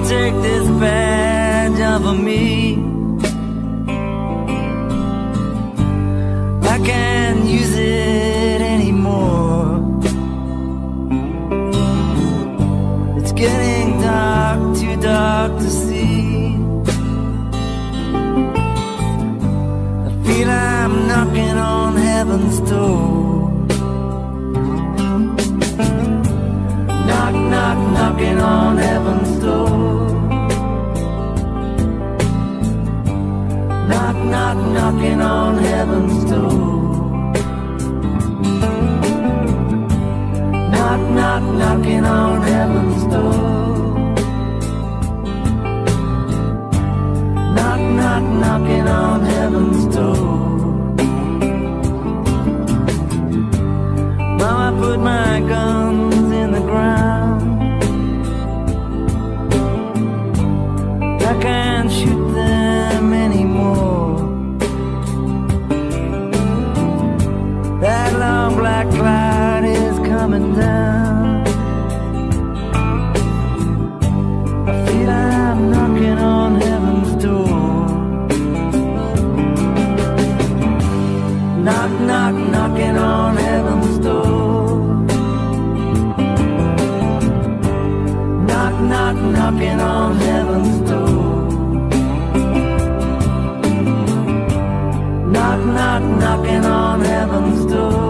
take this badge off of me. I can't use it anymore. It's getting dark, too dark to see. I feel I'm knocking on heaven's door. Knock, knock, knocking on heaven's door. Knock, knock, knocking on heaven's door. Knock, knock, knocking on heaven's door. Knock, knock, knocking on heaven's door. Mama put my guns in the ground. I can't shoot them anymore. That long black cloud is coming down. I feel I'm knocking on heaven's door. Knock, knock, knocking on heaven's door. Knock, knock, knocking on heaven's door. Knock, knock, knocking on heaven's door.